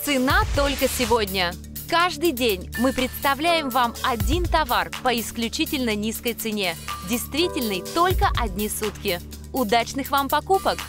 Цена только сегодня. Каждый день мы представляем вам один товар по исключительно низкой цене, действительной только одни сутки. Удачных вам покупок!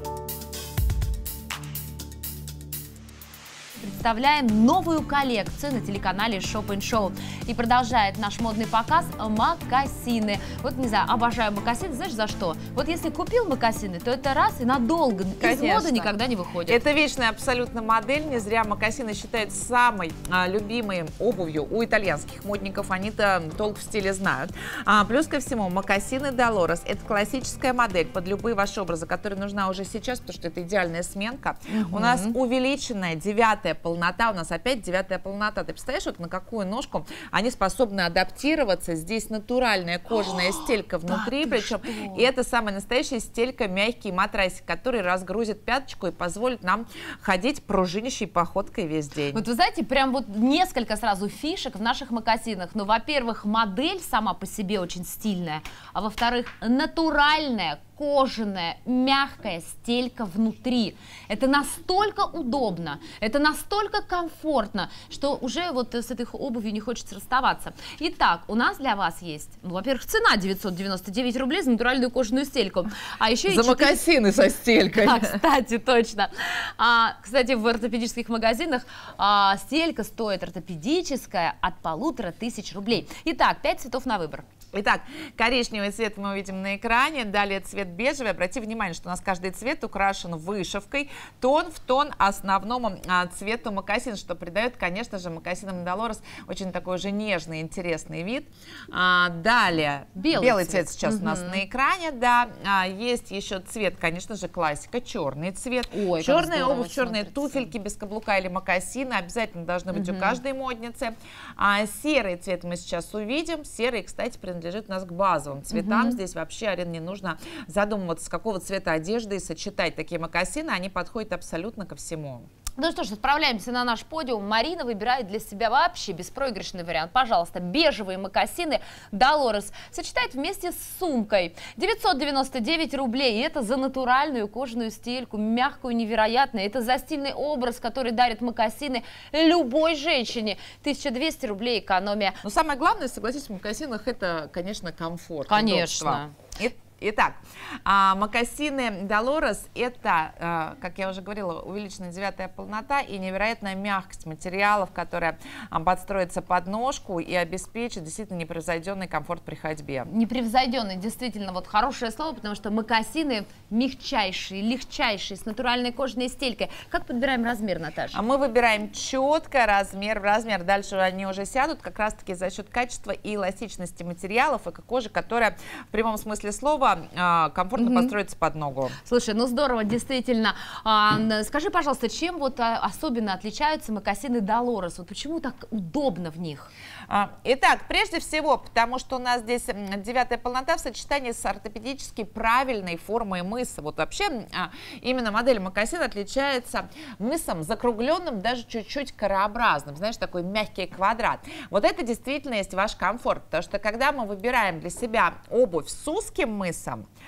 Представляем новую коллекцию на телеканале Shop & Show. И продолжает наш модный показ мокасины. Вот, не знаю, обожаю мокасины. Знаешь, за что? Вот если купил мокасины, то это раз и надолго. Из моды никогда не выходит. Это вечная абсолютно модель. Не зря мокасины считают самой любимой обувью у итальянских модников. Они-то толк в стиле знают. Плюс ко всему, мокасины Dolores – это классическая модель под любые ваши образы, которая нужна уже сейчас, потому что это идеальная сменка. У нас увеличенная 9-я полнота. У нас опять 9-я полнота. Ты представляешь, вот на какую ножку они способны адаптироваться? Здесь натуральная кожаная стелька внутри, причем и это самая настоящая стелька, мягкий матрасик, который разгрузит пяточку и позволит нам ходить пружинящей походкой весь день. Вот вы знаете, прям вот несколько сразу фишек в наших мокасинах. Ну, во-первых, модель сама по себе очень стильная, а во-вторых, натуральная, кожаная, мягкая стелька внутри. Это настолько удобно, это настолько комфортно, что уже вот с этой обувью не хочется расставаться. Итак, у нас для вас есть, ну, во-первых, цена 999 рублей за натуральную кожаную стельку. А еще за мокасины со стелькой. Кстати, точно. Кстати, в ортопедических магазинах стелька стоит ортопедическая от 1500 рублей. Итак, 5 цветов на выбор. Итак, коричневый цвет мы увидим на экране, далее цвет бежевый. Обрати внимание, что у нас каждый цвет украшен вышивкой, тон в тон основному цвету мокасин, что придает, конечно же, мокасинам Dolores очень такой уже нежный, интересный вид. Далее белый цвет сейчас у нас на экране, да. Есть еще цвет, конечно же, классика, черный цвет. Ой, черная обувь, черные туфельки без каблука или мокасины обязательно должны быть у каждой модницы. Серый цвет мы сейчас увидим. Серый, кстати, принадлежит у нас к базовым цветам. Здесь вообще, Арина, не нужно задумываться, с какого цвета одежды и сочетать такие мокасины. Они подходят абсолютно ко всему. Ну что ж, отправляемся на наш подиум. Марина выбирает для себя вообще беспроигрышный вариант. Пожалуйста, бежевые мокасины Dolores сочетает вместе с сумкой. 999 рублей. И это за натуральную кожаную стельку, мягкую, невероятную. Это за стильный образ, который дарит мокасины любой женщине. 1200 рублей экономия. Но самое главное, согласитесь, в мокасинах это, конечно, комфорт. Конечно. Итак, мокасины Dolores – это, как я уже говорила, увеличенная 9-я полнота и невероятная мягкость материалов, которая подстроится под ножку и обеспечит действительно непревзойденный комфорт при ходьбе. Непревзойденный, действительно, вот хорошее слово, потому что мокасины мягчайшие, легчайшие, с натуральной кожаной стелькой. Как подбираем размер, Наташа? Мы выбираем четко размер в размер. Дальше они уже сядут как раз-таки за счет качества и эластичности материалов, и кожи, которая в прямом смысле слова комфортно построиться под ногу. Слушай, ну здорово, действительно. Скажи, пожалуйста, чем вот особенно отличаются мокасины Dolores? Вот почему так удобно в них? Итак, прежде всего, потому что у нас здесь 9-я полнота в сочетании с ортопедически правильной формой мыса. Вот вообще именно модель мокасин отличается мысом закругленным, даже чуть-чуть карообразным. Знаешь, такой мягкий квадрат. Вот это действительно есть ваш комфорт, потому что когда мы выбираем для себя обувь с узким мысом,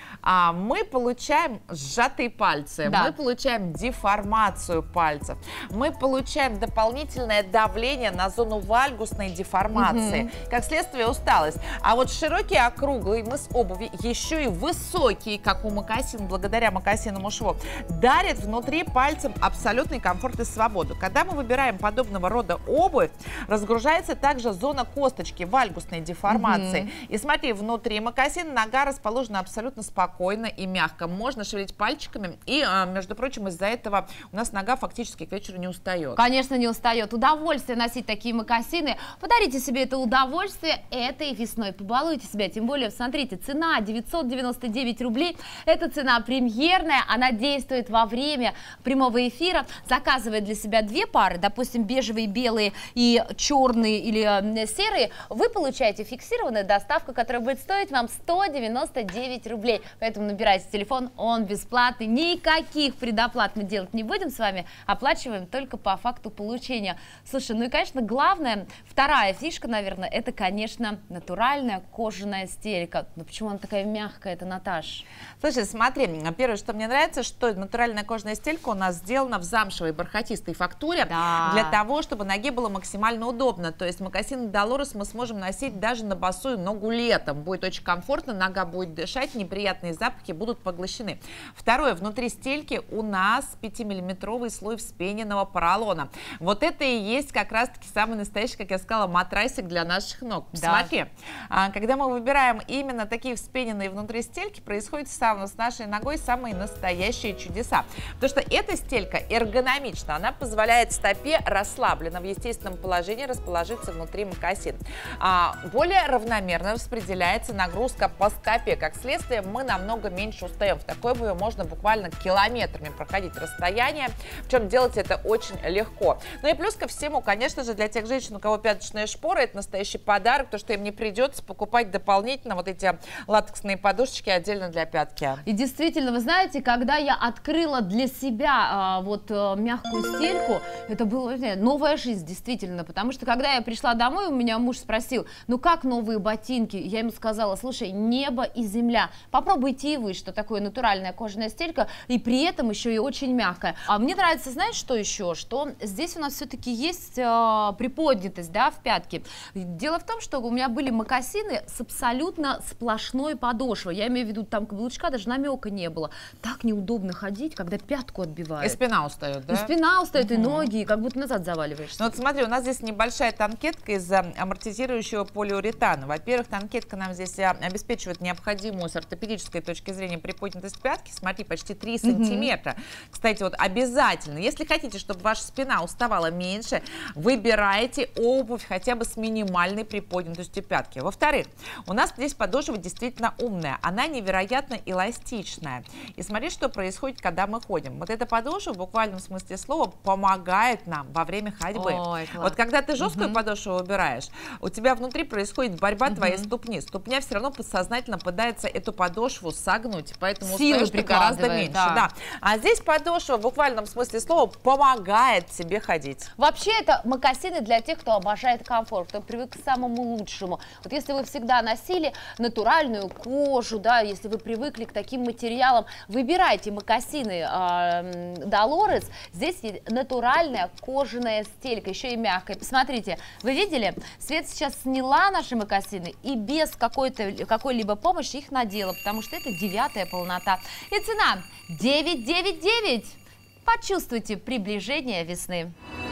мы получаем сжатые пальцы, мы получаем деформацию пальцев, мы получаем дополнительное давление на зону вальгусной деформации, как следствие усталость. А вот широкий округлый мыс обуви, еще и высокий, как у мокасин, благодаря мокасинному шву, дарит внутри пальцам абсолютный комфорт и свободу. Когда мы выбираем подобного рода обувь, разгружается также зона косточки, вальгусной деформации. И смотри, внутри мокасин нога расположена абсолютно спокойно и мягко. Можно шевелить пальчиками, и, между прочим, из-за этого у нас нога фактически к вечеру не устает. Конечно, не устает. Удовольствие носить такие мокасины. Подарите себе это удовольствие этой весной. Побалуйте себя. Тем более, смотрите, цена 999 рублей. Это цена премьерная. Она действует во время прямого эфира. Заказывая для себя две пары, допустим, бежевые, белые и черные или серые, вы получаете фиксированную доставку, которая будет стоить вам 199 9 рублей. Поэтому набирайте телефон, он бесплатный. Никаких предоплат мы делать не будем с вами. Оплачиваем только по факту получения. Слушай, ну и, конечно, главное, вторая фишка, наверное, это, конечно, натуральная кожаная стелька. Но почему она такая мягкая, это, Наташ? Слушай, смотри, первое, что мне нравится, что натуральная кожаная стелька у нас сделана в замшевой бархатистой фактуре, да, для того, чтобы ноге было максимально удобно. То есть мокасины Dolores мы сможем носить даже на босую ногу летом. Будет очень комфортно, нога будет дышать, неприятные запахи будут поглощены. Второе, внутри стельки у нас 5-миллиметровый слой вспененного поролона. Вот это и есть как раз-таки самый настоящий, как я сказала, матрасик для наших ног. Да. Смотри, когда мы выбираем именно такие вспененные внутри стельки, происходит с нашей ногой самые настоящие чудеса. Потому что эта стелька эргономична, она позволяет стопе расслабленно в естественном положении расположиться внутри мокасин. Более равномерно распределяется нагрузка по стопе. Как следствие, мы намного меньше устаем. В такой обуви можно буквально километрами проходить расстояние, причем делать это очень легко. Ну и плюс ко всему, конечно же, для тех женщин, у кого пяточная шпора, это настоящий подарок, потому что им не придется покупать дополнительно вот эти латексные подушечки отдельно для пятки. И действительно, вы знаете, когда я открыла для себя мягкую стельку, это была новая жизнь, действительно, потому что когда я пришла домой, у меня муж спросил, ну как новые ботинки? Я ему сказала, слушай, небо и земля, попробуйте и вы, что такое натуральная кожаная стелька, и при этом еще и очень мягкая. А мне нравится, знаешь, что еще? Что здесь у нас все-таки есть приподнятость, да, в пятке. Дело в том, что у меня были мокасины с абсолютно сплошной подошвой, я имею в виду, там каблучка даже намека не было. Так неудобно ходить, когда пятку отбивает. И спина устает, да? И спина устает, и ноги, и как будто назад заваливаешься. Ну вот смотри, у нас здесь небольшая танкетка из амортизирующего полиуретана. Во-первых, танкетка нам здесь обеспечивает необходимую с ортопедической точки зрения приподнятость пятки. Смотри, почти 3 сантиметра. Кстати, вот обязательно, если хотите, чтобы ваша спина уставала меньше, выбирайте обувь хотя бы с минимальной приподнятостью пятки. Во-вторых, у нас здесь подошва действительно умная. Она невероятно эластичная. И смотри, что происходит, когда мы ходим. Вот эта подошва в буквальном смысле слова помогает нам во время ходьбы. Ой, вот когда ты жесткую подошву выбираешь, у тебя внутри происходит борьба твоей ступни. Ступня все равно подсознательно пытается эту подошву согнуть, поэтому устаешь ты гораздо меньше. Да. А здесь подошва в буквальном смысле слова помогает тебе ходить. Вообще это мокасины для тех, кто обожает комфорт, кто привык к самому лучшему. Вот если вы всегда носили натуральную кожу, да, если вы привыкли к таким материалам, выбирайте мокасины Dolores. Здесь есть натуральная кожаная стелька, еще и мягкая. Посмотрите, вы видели? Свет сейчас сняла наши мокасины и без какой-либо помощи их надела, потому что это 9-я полнота. И цена 999. Почувствуйте приближение весны.